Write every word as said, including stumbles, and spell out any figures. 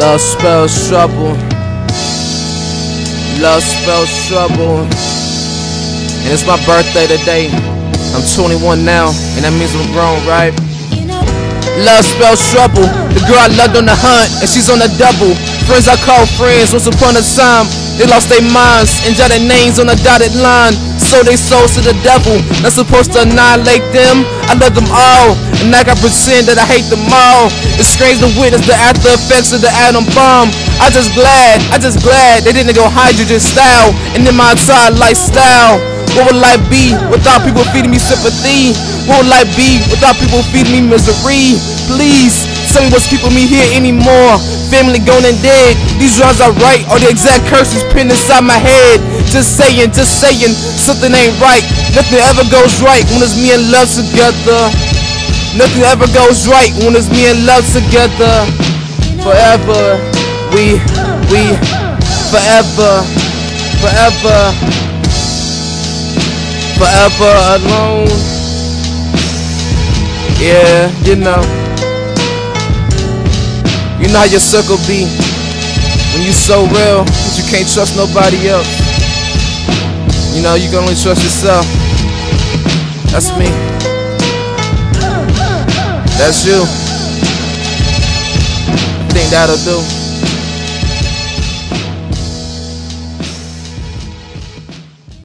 Love spells trouble. Love spells trouble. And it's my birthday today. I'm twenty-one now, and that means I'm grown, right? Love spells trouble. The girl I loved on the hunt, and she's on the double. Friends I call friends, once upon a time they lost their minds and jotted names on a dotted line. Sold their souls to the devil, not supposed to annihilate them. I love them all, and I can pretend that I hate them all. It's strange to witness the after effects of the atom bomb. I just glad, I just glad they didn't go hydrogen style. And in my entire lifestyle, what would life be without people feeding me sympathy? What would life be without people feeding me misery? Please, tell me what's keeping me here anymore. Family gone and dead. These rhymes I write are the exact curses pinned inside my head. Just saying, just saying, something ain't right. Nothing ever goes right when it's me and love together. Nothing ever goes right when it's me and love together. Forever, we, we, forever, forever, forever alone. Yeah, you know. You know how your circle be when you so real that you can't trust nobody else. You know, you can only trust yourself. That's me. That's you. I think that'll do.